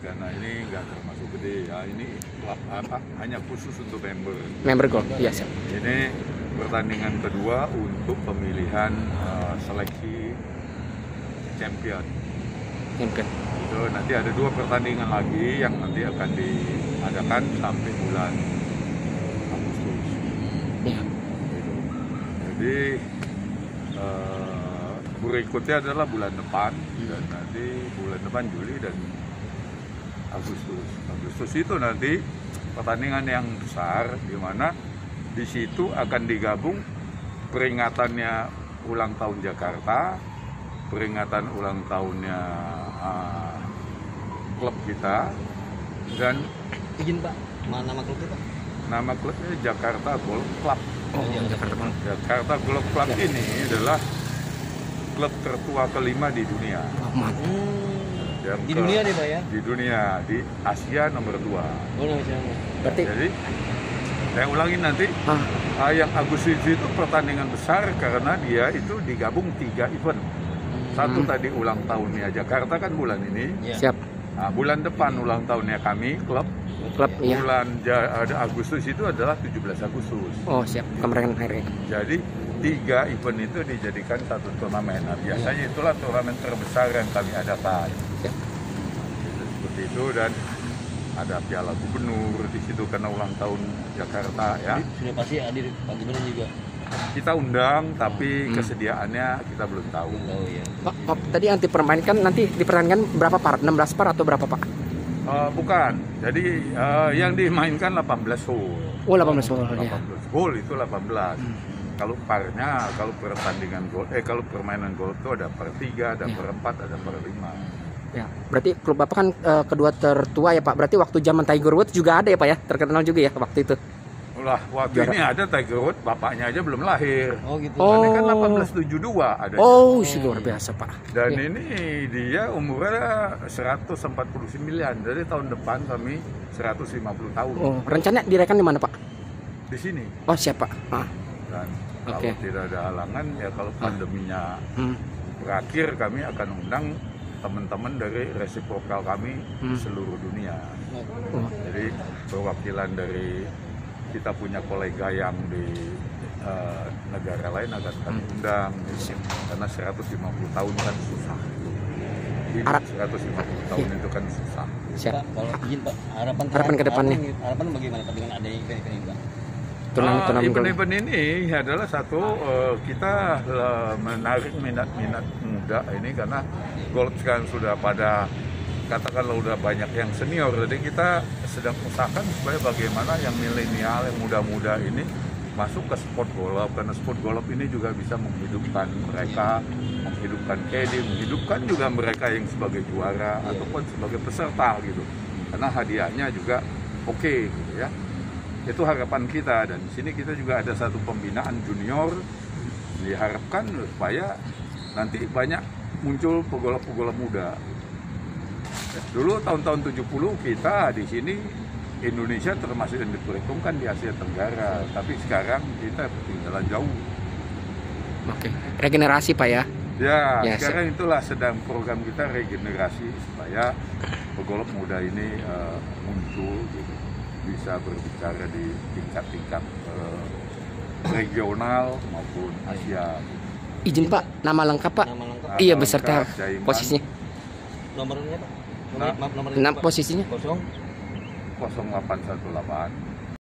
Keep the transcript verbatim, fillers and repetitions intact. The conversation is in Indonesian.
karena ini nggak termasuk gede ya, ini klub apa hanya khusus untuk member. Member Gold, iya siap. Ini pertandingan kedua untuk pemilihan uh, seleksi champion. Champion. Itu nanti ada dua pertandingan lagi yang nanti akan diadakan sampai bulan Agustus. Ya. Gitu. Jadi uh, berikutnya adalah bulan depan dan nanti bulan depan Juli dan Agustus. Agustus itu nanti pertandingan yang besar di mana di situ akan digabung peringatannya ulang tahun Jakarta, peringatan ulang tahunnya uh, klub kita, dan izin Pak, mana nama klubnya Pak? Nama klubnya Jakarta Golf Club. Oh, yang Jakarta Bang. Jakarta Golf Club Ya. ini adalah klub tertua kelima di dunia. Aman. Yang Di ke- dunia nih Pak ya? Di dunia, di Asia nomor dua. Oh, nggak bisa. Berarti Jadi saya ulangin nanti, ah, ah, yang Agustus itu pertandingan besar karena dia itu digabung tiga event. Satu Hmm. tadi ulang tahunnya Jakarta kan bulan ini. Ya. siap. Nah, bulan depan ulang tahunnya kami klub. Klub iya. Bulan ja- ada Agustus itu adalah tujuh belas Agustus. Oh, siap. Kemerdekaan R I. Jadi tiga event itu dijadikan satu turnamen. Nah, biasanya itulah turnamen terbesar yang kami adakan. Siap. Seperti itu, dan ada Piala Gubernur di situ karena ulang tahun Jakarta ya. Sudah pasti hadir Pak Gubernur juga. Kita undang tapi Hmm. kesediaannya kita belum tahu. Oh iya. Pak, Pak, tadi yang dipermainkan nanti dipertandingkan berapa par? enam belas par atau berapa Pak? Eh, bukan. Jadi eh, yang dimainkan delapan belas hole. Oh, delapan belas hole ya. delapan belas hole itu delapan belas. Kalau parnya, kalau pertandingan golf, eh kalau permainan golf itu ada per tiga, ada Ya. per empat, ada per lima. Ya, berarti klub Bapak kan eh, kedua tertua ya Pak. Berarti waktu zaman Tiger Woods juga ada ya Pak ya? Terkenal juga ya waktu itu. Lah, waktu Juara. ini ada Tiger Woods, bapaknya aja belum lahir. Oh gitu. Oh. Ini kan delapan belas tujuh puluh dua ada. Oh, sih luar biasa Pak. Dan Ya. ini dia umurnya seratus empat puluh sembilan. Jadi tahun depan kami seratus lima puluh tahun. Oh, rencana dirayakan di mana Pak? Di sini. Oh, siap Pak. Ah. Dan kalau Oke. tidak ada halangan ya kalau pandeminya Hmm. berakhir kami akan undang teman-teman dari resiprokal kami di Hmm. seluruh dunia. Oh. Jadi perwakilan dari kita punya kolega yang di eh, negara lain akan kami Hmm. undang gitu. Karena seratus lima puluh tahun kan susah. Hidup Harap- seratus lima puluh tahun itu kan susah. Siap. Pak, kalau izin Pak, harapan Harapan ke depannya. Harapan, harapan bagaimana Pak dengan adanya event-event ini Pak? Turnamen Ah, turnamen golf. event-event ini adalah satu eh, kita eh, menarik minat-minat muda ini karena golf sekarang sudah pada katakanlah udah banyak yang senior, jadi kita sedang usahakan supaya bagaimana yang milenial, yang muda-muda ini masuk ke sport golf, karena sport golf ini juga bisa menghidupkan mereka, menghidupkan caddy, menghidupkan juga mereka yang sebagai juara ataupun sebagai peserta gitu, karena hadiahnya juga oke gitu ya. Itu harapan kita, dan di sini kita juga ada satu pembinaan junior, diharapkan supaya nanti banyak muncul pegolf-pegolf muda. Dulu tahun-tahun tujuh puluh kita di sini Indonesia termasuk yang diperhitungkan di Asia Tenggara, tapi sekarang kita ketinggalan jauh. Oke. Regenerasi Pak ya. Ya, Ya, sekarang itulah sedang program kita regenerasi supaya pegolf muda ini eh, muncul, gitu. Bisa berbicara di tingkat-tingkat eh, regional maupun Asia. Izin Pak, nama lengkap Pak. Nama lengkap. Iya, Nama beserta lengkap, Jaiman. posisinya. Nomornya Pak? Nah. Maaf, nomornya Enam Pak. posisinya. Kosong. nol delapan satu delapan